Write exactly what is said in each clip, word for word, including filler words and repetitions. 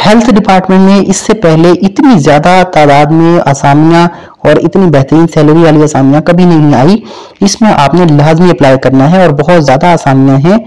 Health department में इससे पहले इतनी ज्यादा तादाद में असामियां और इतनी बेहतरीन सैलरी वाली असामियां कभी नहीं आई। इसमें आपने लाजमी अप्लाई करना है और बहुत ज्यादा असामियां हैं।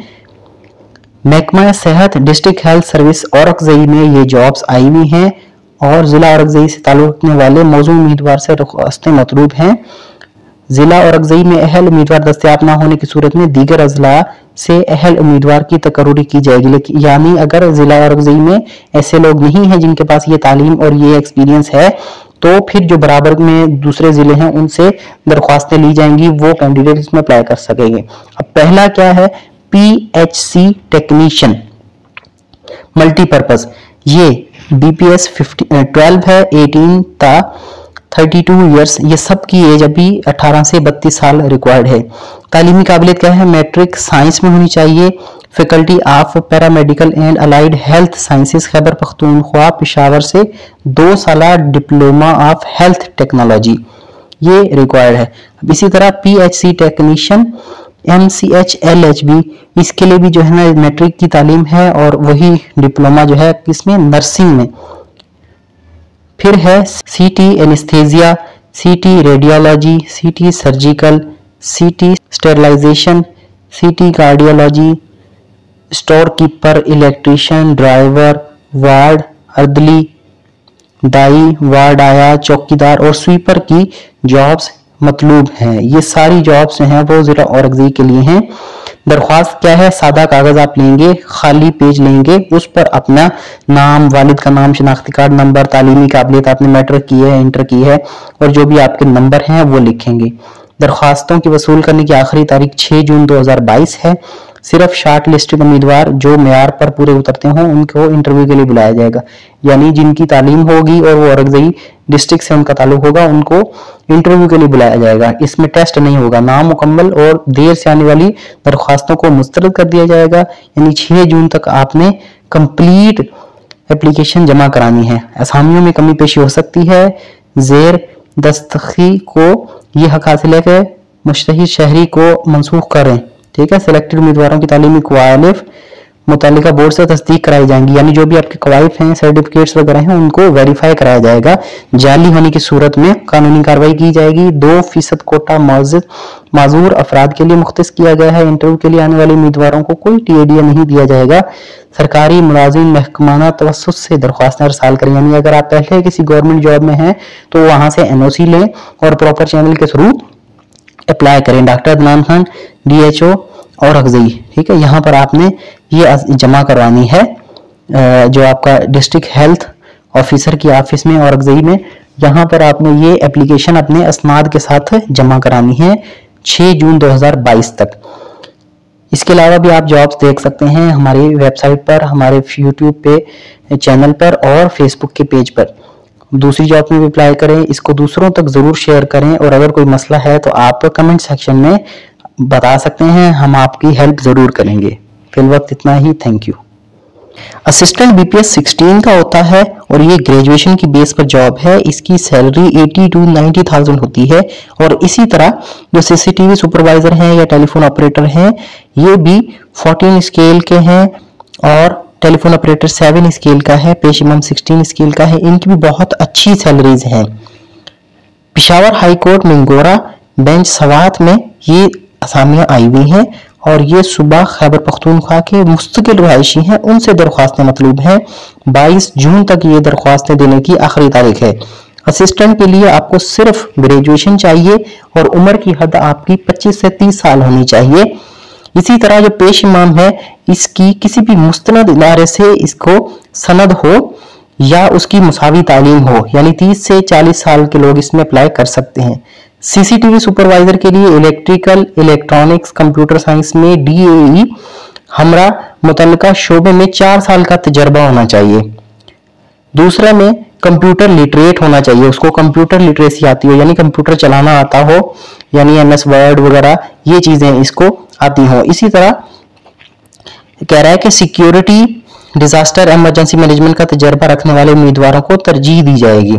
महकमा सेहत डिस्ट्रिक्ट हेल्थ सर्विस औरंगजेब में ये जॉब्स आई हुई हैं और जिला औरंगजेब से ताल्लुक रखने वाले मौजूद उम्मीदवार से दरख्वास्तें मतलूब हैं। जिला औरंगजेब में अहल उम्मीदवार दस्तयाब न होने की सूरत में दीगर अजला से अहल उम्मीदवार की तकर्री की जाएगी। लेकिन यानी अगर जिला औरंगजेब में ऐसे लोग नहीं हैं जिनके पास ये तालीम और ये एक्सपीरियंस है, तो फिर जो बराबर में दूसरे जिले हैं उनसे दरख्वास्तें ली जाएंगी, वो कैंडिडेट इसमें अप्लाई कर सकेंगे। अब पहला क्या है, P H C technician multipurpose. ये बीपीएस ट्वेल्व है, एटीन था थर्टी टू ईयर्स, ये सब की एज अभी अठारह से बत्तीस साल रिक्वायर्ड है। तालीमी काबिलियत क्या है, मैट्रिक साइंस में होनी चाहिए। Faculty of paramedical and allied health sciences Khyber Pakhtunkhwa Peshawar से दो साल डिप्लोमा ऑफ हेल्थ टेक्नोलॉजी ये रिक्वायर्ड है। अब इसी तरह P H C technician M C H L H B, इसके लिए भी जो है ना मैट्रिक की तालीम है और वही डिप्लोमा जो है किसमें, नर्सिंग में। फिर है सीटी एनेस्थेसिया, सीटी रेडियोलॉजी, सीटी surgical, CT sterilisation, CT cardiology, store keeper, electrician, driver, ward अर्दली, दाई, वार्ड आया, चौकीदार और स्वीपर की जॉब्स मतलूब हैं। ये सारी जॉब्स जो हैं वो जिला औरंगजेब के लिए हैं। दरख्वास्त क्या है, सादा कागज आप लेंगे, खाली पेज लेंगे, उस पर अपना नाम, वालिद का नाम, शनाख्ती कार्ड नंबर, तालीमी काबिलियत आपने मैट्रिक की है, इंटर की है और जो भी आपके नंबर हैं वो लिखेंगे। दरख्वास्तों की वसूल करने की आखिरी तारीख छह जून दो हज़ार बाईस है। सिर्फ शार्ट लिस्टेड उम्मीदवार जो मेयार पर पूरे उतरते हों उनको इंटरव्यू के लिए बुलाया जाएगा। यानी जिनकी तालीम होगी और वो औरंगजेब डिस्ट्रिक्ट से उनका ताल्लुक होगा, उनको इंटरव्यू के लिए बुलाया जाएगा। इसमें टेस्ट नहीं होगा। नामुकम्मल और देर से आने वाली दरख्वास्तों को मुस्तरद कर दिया जाएगा। यानी छह जून तक आपने कंप्लीट एप्लीकेशन जमा करानी है। असामियों में कमी पेशी हो सकती है। जेर दस्तखी को ये हक हासिल है कि मुश्तहिद शहरी को मनसूख करें। ठीक है, सिलेक्टेड उम्मीदवारों की तालीमी क्वालिफ मुतालिका बोर्ड से तस्दीक कराई जाएंगी। यानी जो भी आपके क्वालिफ हैं, सर्टिफिकेट्स वगैरह हैं, उनको वेरीफाई कराया जाएगा। जाली होने की सूरत में कानूनी कार्रवाई की जाएगी। दो फीसद कोटा मौजूद माजूर अफराद के लिए मुख्तस किया गया है। इंटरव्यू के लिए आने वाले उम्मीदवारों को कोई टीएडीए नहीं दिया जाएगा। सरकारी मुलाजिम महकमाना तवस्सुत से दरख्वास्त अरसाल करें। यानी अगर आप पहले किसी गवर्नमेंट जॉब में हैं तो वहां से एनओसी लें और प्रॉपर चैनल के थ्रू अप्लाई करें। Doctor Adnan Khan, DHO Aurangzeb. ठीक है, यहाँ पर आपने ये जमा करवानी है जो आपका डिस्ट्रिक्ट हेल्थ ऑफिसर की ऑफिस में औरंगजेब में। यहाँ पर आपने ये एप्लीकेशन अपने असनाद के साथ जमा करानी है छह जून दो हज़ार बाईस तक। इसके अलावा भी आप जॉब्स देख सकते हैं हमारी वेबसाइट पर, हमारे यूट्यूब पे चैनल पर और फेसबुक के पेज पर। दूसरी जॉब में भी अप्लाई करें, इसको दूसरों तक जरूर शेयर करें और अगर कोई मसला है तो आप कमेंट सेक्शन में बता सकते हैं, हम आपकी हेल्प जरूर करेंगे। फिल वक्त इतना ही, thank you. Assistant BPS sixteen का होता है और ये ग्रेजुएशन की बेस पर जॉब है। इसकी सैलरी अस्सी टू नब्बे थाउजेंड होती है। और इसी तरह जो सीसीटीवी सुपरवाइजर हैं या टेलीफोन ऑपरेटर हैं, ये भी चौदह स्केल के हैं और टेलीफोन ऑपरेटर सेवन स्केल का है, पेशेमम सोलह स्केल का है। इनकी भी बहुत अच्छी सैलरीज हैं। Peshawar high court Mingora bench Swat में ये असामियां आई हुई हैं और ये सुबह खैबर पख्तूनख्वा के मुस्तकिल रहायशी हैं, उनसे दरख्वास्तें मतलूब हैं। बाईस जून तक ये दरख्वास्तें देने की आखिरी तारीख है। असिस्टेंट के लिए आपको सिर्फ ग्रेजुएशन चाहिए और उम्र की हद आपकी पच्चीस से तीस साल होनी चाहिए। इसी तरह जो पेश इमाम है, इसकी किसी भी मुस्तनद इदारे से इसको सनद हो या उसकी मुसावी तालीम हो, यानी तीस से चालीस साल के लोग इसमें अप्लाई कर सकते हैं। सीसीटीवी सुपरवाइजर के लिए इलेक्ट्रिकल, इलेक्ट्रॉनिक्स, कंप्यूटर साइंस में डीएई हमरा मुतल्लिका शोबे में चार साल का तजर्बा होना चाहिए। दूसरा में कंप्यूटर लिटरेट होना चाहिए, उसको कंप्यूटर लिटरेसी आती हो, यानी कंप्यूटर चलाना आता हो, यानी एमएस वर्ड वगैरह ये चीजें इसको आती हो। इसी तरह कह रहा है कि सिक्योरिटी, डिजास्टर, इमरजेंसी मैनेजमेंट का तजर्बा रखने वाले उम्मीदवारों को तरजीह दी जाएगी।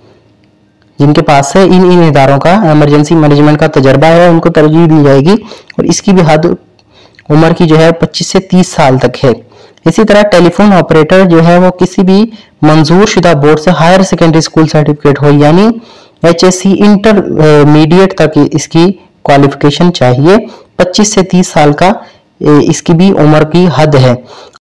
जिनके पास है इन इन इदारों का इमरजेंसी मैनेजमेंट का तजर्बा है, उनको तरजीह दी जाएगी और इसकी भी हद उम्र की जो है पच्चीस से तीस साल तक है। इसी तरह टेलीफोन ऑपरेटर जो है वो किसी भी मंजूर शुदा बोर्ड से हायर सेकेंडरी स्कूल सर्टिफिकेट हो, यानी एचएससी इंटरमीडिएट तक इसकी क्वालिफिकेशन चाहिए। पच्चीस से तीस साल का इसकी भी उम्र की हद है।